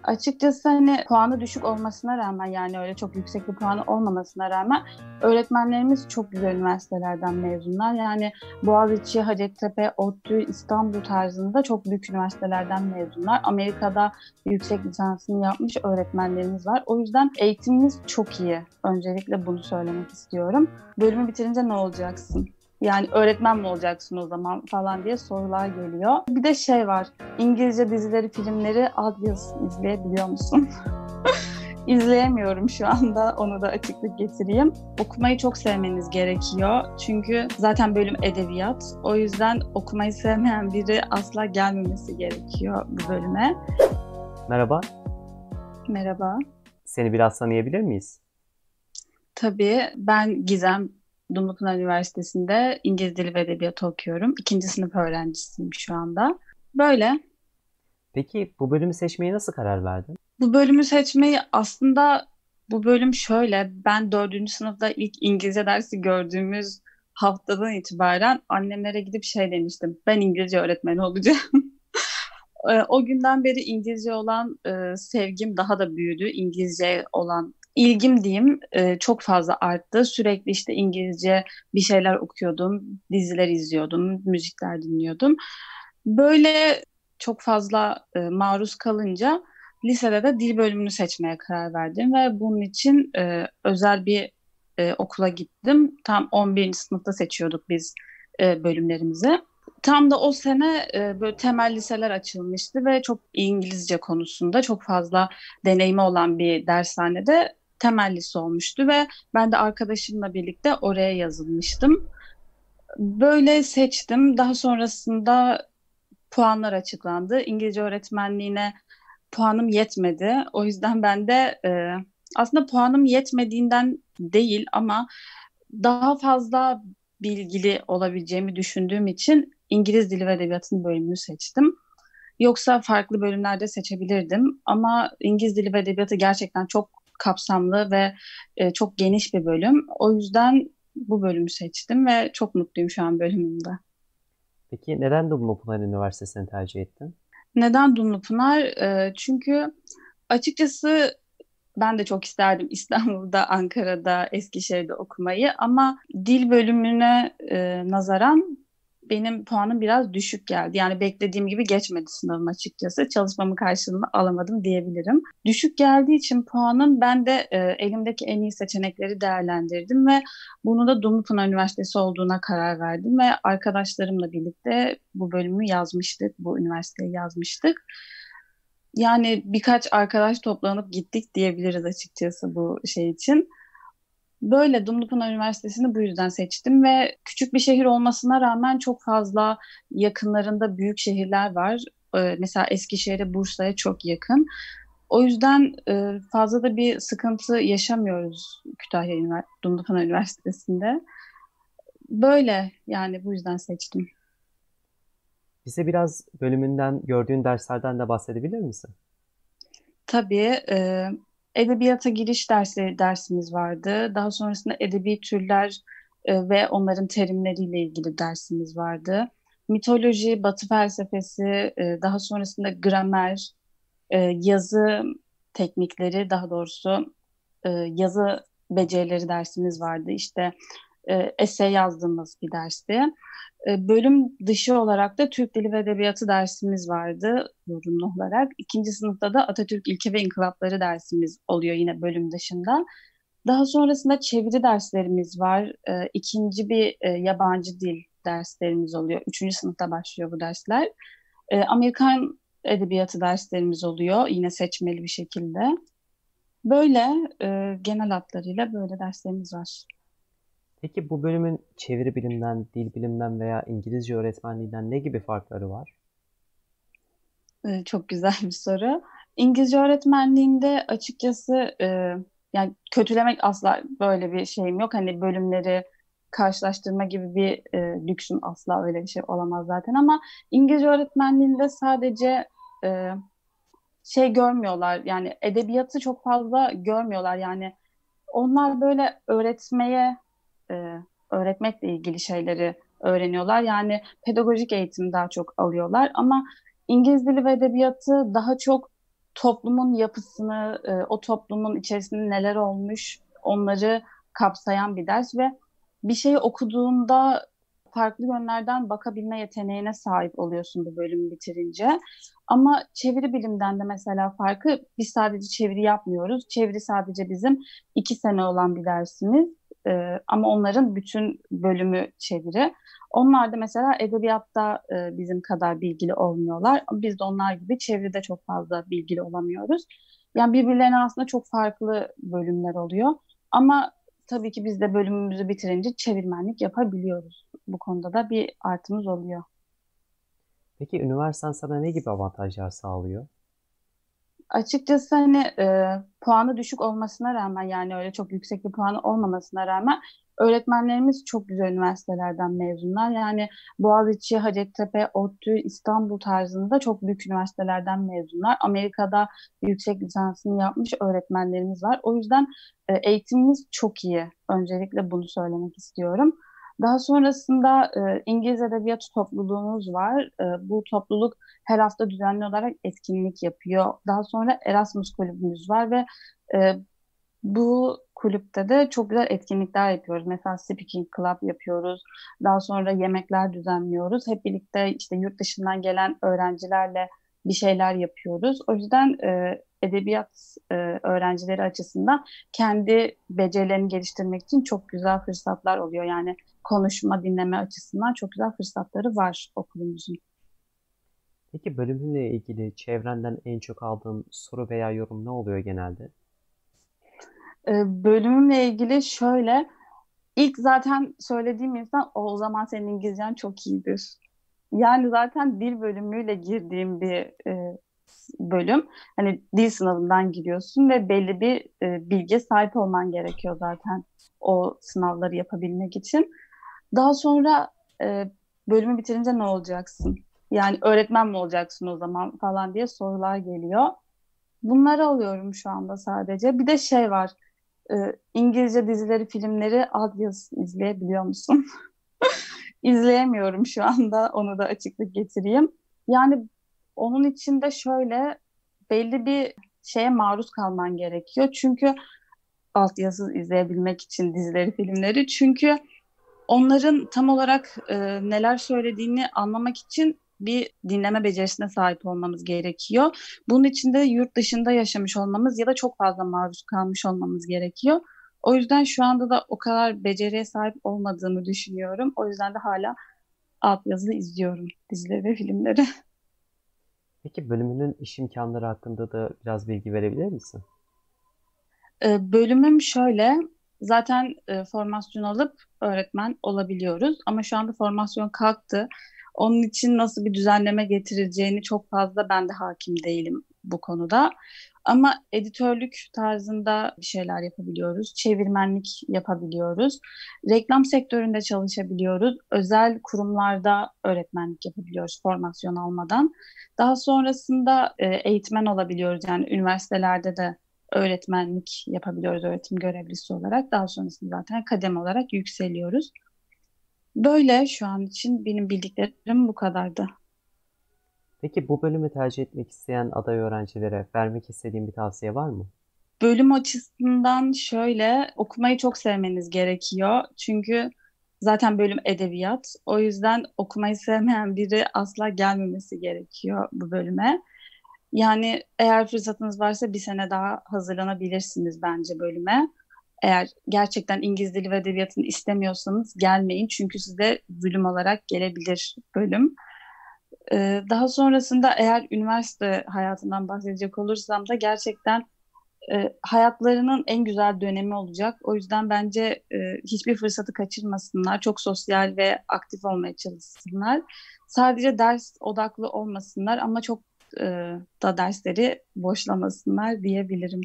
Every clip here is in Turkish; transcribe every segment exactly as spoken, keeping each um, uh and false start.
Açıkçası hani puanı düşük olmasına rağmen yani öyle çok yüksek bir puanı olmamasına rağmen öğretmenlerimiz çok güzel üniversitelerden mezunlar. Yani Boğaziçi, Hacettepe, ODTÜ, İstanbul tarzında çok büyük üniversitelerden mezunlar. Amerika'da yüksek lisansını yapmış öğretmenlerimiz var. O yüzden eğitimimiz çok iyi. Öncelikle bunu söylemek istiyorum. Bölümü bitirince ne olacaksın? Yani öğretmen mi olacaksın o zaman falan diye sorular geliyor. Bir de şey var. İngilizce dizileri, filmleri altyazısını izleyebiliyor musun? İzleyemiyorum şu anda. Onu da açıklık getireyim. Okumayı çok sevmeniz gerekiyor. Çünkü zaten bölüm edebiyat. O yüzden okumayı sevmeyen biri asla gelmemesi gerekiyor bu bölüme. Merhaba, Merhaba. seni biraz tanıyabilir miyiz? Tabii ben Gizem. Dumlupınar Üniversitesi'nde İngiliz Dili ve Edebiyatı okuyorum. İkinci sınıf öğrencisiyim şu anda. Böyle. Peki bu bölümü seçmeye nasıl karar verdin? Bu bölümü seçmeyi aslında bu bölüm şöyle. Ben dördüncü sınıfta ilk İngilizce dersi gördüğümüz haftadan itibaren annemlere gidip şey demiştim. Ben İngilizce öğretmeni olacağım. E, O günden beri İngilizce olan e, sevgim daha da büyüdü. İngilizce olan ilgim diyeyim e, çok fazla arttı. Sürekli işte İngilizce bir şeyler okuyordum, diziler izliyordum, müzikler dinliyordum. Böyle çok fazla e, maruz kalınca lisede de dil bölümünü seçmeye karar verdim ve bunun için e, özel bir e, okula gittim. Tam on birinci sınıfta seçiyorduk biz e, bölümlerimizi. Tam da o sene e, böyle temel liseler açılmıştı ve çok İngilizce konusunda çok fazla deneyimi olan bir dershanede temel lise olmuştu ve ben de arkadaşımla birlikte oraya yazılmıştım. Böyle seçtim. Daha sonrasında puanlar açıklandı. İngilizce öğretmenliğine puanım yetmedi. O yüzden ben de e, aslında puanım yetmediğinden değil ama daha fazla bilgili olabileceğimi düşündüğüm için İngiliz Dili ve Edebiyatı'nın bölümünü seçtim. Yoksa farklı bölümlerde seçebilirdim ama İngiliz Dili ve Edebiyatı gerçekten çok kapsamlı ve e, çok geniş bir bölüm. O yüzden bu bölümü seçtim ve çok mutluyum şu an bölümümde. Peki neden Dumlupınar Üniversitesi'ni tercih ettin? Neden Dumlupınar? E, çünkü açıkçası ben de çok isterdim İstanbul'da, Ankara'da, Eskişehir'de okumayı ama dil bölümüne e, nazaran benim puanım biraz düşük geldi. Yani beklediğim gibi geçmedi sınavım açıkçası. Çalışmamın karşılığını alamadım diyebilirim. Düşük geldiği için puanım ben de e, elimdeki en iyi seçenekleri değerlendirdim ve bunu da Dumlupınar Üniversitesi olduğuna karar verdim ve arkadaşlarımla birlikte bu bölümü yazmıştık, bu üniversiteyi yazmıştık. Yani birkaç arkadaş toplanıp gittik diyebiliriz açıkçası bu şey için. Böyle Dumlupınar Üniversitesi'ni bu yüzden seçtim ve küçük bir şehir olmasına rağmen çok fazla yakınlarında büyük şehirler var. Ee, mesela Eskişehir'e, Bursa'ya çok yakın. O yüzden e, fazla da bir sıkıntı yaşamıyoruz Kütahya Ünivers Dumlupınar Üniversitesi'nde. Böyle yani bu yüzden seçtim. Bize biraz bölümünden, gördüğün derslerden de bahsedebilir misin? Tabii e, edebiyata giriş dersi dersimiz vardı. Daha sonrasında edebi türler e, ve onların terimleriyle ilgili dersimiz vardı. Mitoloji, Batı felsefesi, e, daha sonrasında gramer, e, yazı teknikleri, daha doğrusu e, yazı becerileri dersimiz vardı. İşte e, essay yazdığımız bir dersti. E, Bölüm dışı olarak da Türk Dili ve Edebiyatı dersimiz vardı zorunlu olarak. İkinci sınıfta da Atatürk İlke ve İnkılapları dersimiz oluyor yine bölüm dışında. Daha sonrasında çeviri derslerimiz var. E, İkinci bir e, yabancı dil derslerimiz oluyor. Üçüncü sınıfta başlıyor bu dersler. E, Amerikan edebiyatı derslerimiz oluyor yine seçmeli bir şekilde. Böyle e, genel hatlarıyla böyle derslerimiz var. Peki bu bölümün çeviri bilimden, dil bilimden veya İngilizce öğretmenliğinden ne gibi farkları var? Ee, çok güzel bir soru. İngilizce öğretmenliğinde açıkçası e, yani kötülemek asla böyle bir şeyim yok. Hani bölümleri karşılaştırma gibi bir e, lüksüm asla öyle bir şey olamaz zaten ama İngilizce öğretmenliğinde sadece e, şey görmüyorlar yani edebiyatı çok fazla görmüyorlar yani onlar böyle öğretmeye e, öğretmekle ilgili şeyleri öğreniyorlar. Yani pedagojik eğitim daha çok alıyorlar ama İngiliz dili ve edebiyatı daha çok toplumun yapısını, e, o toplumun içerisinde neler olmuş onları kapsayan bir ders ve bir şeyi okuduğunda farklı yönlerden bakabilme yeteneğine sahip oluyorsun bu bölümü bitirince. Ama çeviri bilimden de mesela farkı, biz sadece çeviri yapmıyoruz. Çeviri sadece bizim iki sene olan bir dersimiz. Ee, ama onların bütün bölümü çeviri. Onlar da mesela edebiyatta e, bizim kadar bilgili olmuyorlar. Biz de onlar gibi çeviride çok fazla bilgili olamıyoruz. Yani birbirlerine aslında çok farklı bölümler oluyor. Ama tabii ki biz de bölümümüzü bitirince çevirmenlik yapabiliyoruz. Bu konuda da bir artımız oluyor. Peki üniversiten sana ne gibi avantajlar sağlıyor? Açıkçası hani e, puanı düşük olmasına rağmen, yani öyle çok yüksek bir puanı olmamasına rağmen öğretmenlerimiz çok güzel üniversitelerden mezunlar. Yani Boğaziçi, Hacettepe, ODTÜ, İstanbul tarzında çok büyük üniversitelerden mezunlar. Amerika'da yüksek lisansını yapmış öğretmenlerimiz var. O yüzden e, eğitimimiz çok iyi. Öncelikle bunu söylemek istiyorum. Daha sonrasında e, İngiliz Edebiyatı topluluğumuz var. E, bu topluluk her hafta düzenli olarak etkinlik yapıyor. Daha sonra Erasmus kulübümüz var ve e, bu kulüpte de çok güzel etkinlikler yapıyoruz. Mesela speaking club yapıyoruz. Daha sonra yemekler düzenliyoruz. Hep birlikte işte yurt dışından gelen öğrencilerle bir şeyler yapıyoruz. O yüzden e, edebiyat e, öğrencileri açısından kendi becerilerini geliştirmek için çok güzel fırsatlar oluyor. Yani konuşma, dinleme açısından çok güzel fırsatları var okulumuzun. Peki bölümünle ilgili çevrenden en çok aldığın soru veya yorum ne oluyor genelde? E, bölümümle ilgili şöyle, ilk zaten söylediğim insan, o zaman senin İngilizcen çok iyidir. Yani zaten dil bölümüyle girdiğim bir e, bölüm. Hani dil sınavından giriyorsun ve belli bir e, bilgiye sahip olman gerekiyor zaten o sınavları yapabilmek için. Daha sonra e, bölümü bitirince ne olacaksın? Yani öğretmen mi olacaksın o zaman falan diye sorular geliyor. Bunları alıyorum şu anda sadece. Bir de şey var. e, İngilizce dizileri, filmleri altyazı izleyebiliyor musun? İzleyemiyorum şu anda. Onu da açıklık getireyim. Yani onun için de şöyle, belli bir şeye maruz kalman gerekiyor. Çünkü altyazı izleyebilmek için dizileri, filmleri. Çünkü onların tam olarak e, neler söylediğini anlamak için bir dinleme becerisine sahip olmamız gerekiyor. Bunun için de yurt dışında yaşamış olmamız ya da çok fazla maruz kalmış olmamız gerekiyor. O yüzden şu anda da o kadar beceriye sahip olmadığımı düşünüyorum. O yüzden de hala altyazılı izliyorum dizileri ve filmleri. Peki bölümünün iş imkanları hakkında da biraz bilgi verebilir misin? E, bölümüm şöyle, zaten e, formasyon alıp öğretmen olabiliyoruz. Ama şu anda formasyon kalktı. Onun için nasıl bir düzenleme getirileceğini çok fazla ben de hakim değilim bu konuda. Ama editörlük tarzında bir şeyler yapabiliyoruz. Çevirmenlik yapabiliyoruz. Reklam sektöründe çalışabiliyoruz. Özel kurumlarda öğretmenlik yapabiliyoruz formasyon almadan. Daha sonrasında e, eğitmen olabiliyoruz. Yani üniversitelerde de öğretmenlik yapabiliyoruz öğretim görevlisi olarak. Daha sonrasında zaten kademe olarak yükseliyoruz. Böyle şu an için benim bildiklerim bu kadardı. Peki bu bölümü tercih etmek isteyen aday öğrencilere vermek istediğin bir tavsiye var mı? Bölüm açısından şöyle, okumayı çok sevmeniz gerekiyor. Çünkü zaten bölüm edebiyat. O yüzden okumayı sevmeyen biri asla gelmemesi gerekiyor bu bölüme. Yani eğer fırsatınız varsa bir sene daha hazırlanabilirsiniz bence bölüme. Eğer gerçekten İngiliz Dili ve Edebiyatı'nı istemiyorsanız gelmeyin. Çünkü size zulüm olarak gelebilir bölüm. Ee, daha sonrasında eğer üniversite hayatından bahsedecek olursam da gerçekten e, hayatlarının en güzel dönemi olacak. O yüzden bence e, hiçbir fırsatı kaçırmasınlar. Çok sosyal ve aktif olmaya çalışsınlar. Sadece ders odaklı olmasınlar ama çok e, da dersleri boşlamasınlar diyebilirim.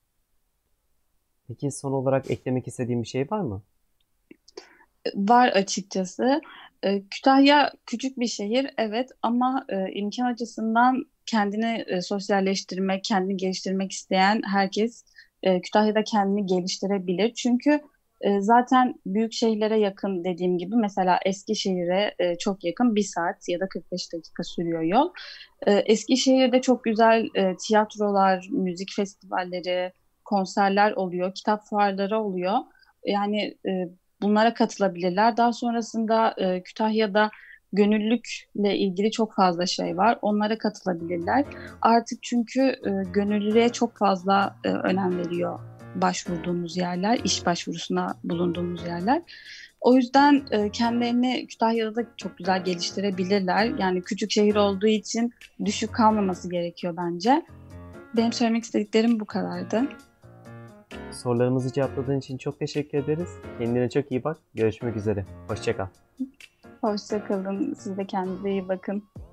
Peki son olarak eklemek istediğin bir şey var mı? Var açıkçası. E, Kütahya küçük bir şehir, evet, ama e, imkan açısından kendini e, sosyalleştirmek, kendini geliştirmek isteyen herkes e, Kütahya'da kendini geliştirebilir. Çünkü E, zaten büyük şehirlere yakın dediğim gibi mesela Eskişehir'e e, çok yakın bir saat ya da kırk beş dakika sürüyor yol. E, Eskişehir'de çok güzel e, tiyatrolar, müzik festivalleri, konserler oluyor, kitap fuarları oluyor. Yani e, bunlara katılabilirler. Daha sonrasında e, Kütahya'da gönüllülükle ilgili çok fazla şey var. Onlara katılabilirler. Artık çünkü e, gönüllülüğe çok fazla e, önem veriyor başvurduğumuz yerler, iş başvurusuna bulunduğumuz yerler. O yüzden e, kendilerini Kütahya'da da çok güzel geliştirebilirler. Yani küçük şehir olduğu için düşük kalmaması gerekiyor bence. Benim söylemek istediklerim bu kadardı. Sorularımızı cevapladığın için çok teşekkür ederiz. Kendine çok iyi bak. Görüşmek üzere. Hoşça kal. Hoşça kalın. Siz de kendinize iyi bakın.